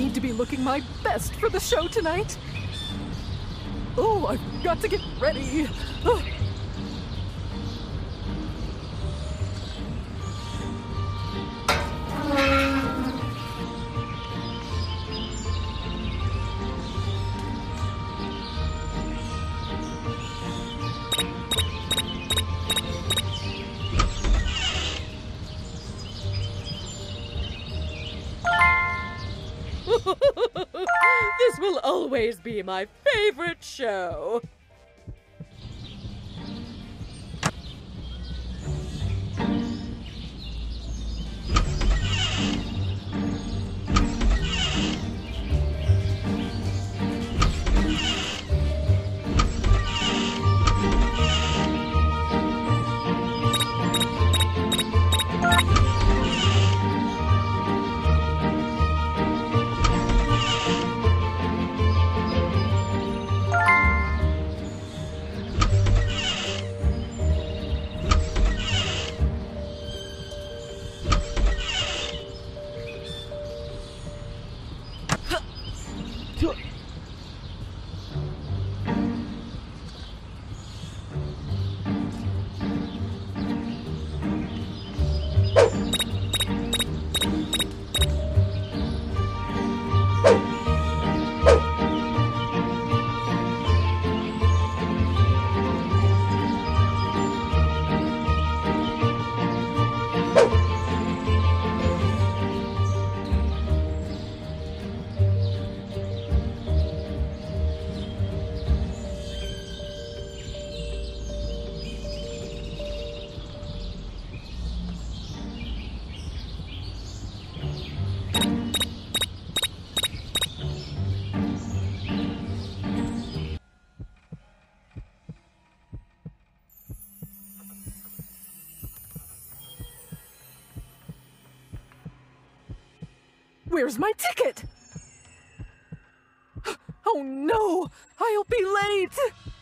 need to be looking my best for the show tonight. Oh, I've got to get ready. Oh. This will always be my favorite show. Where's my ticket? Oh no! I'll be late!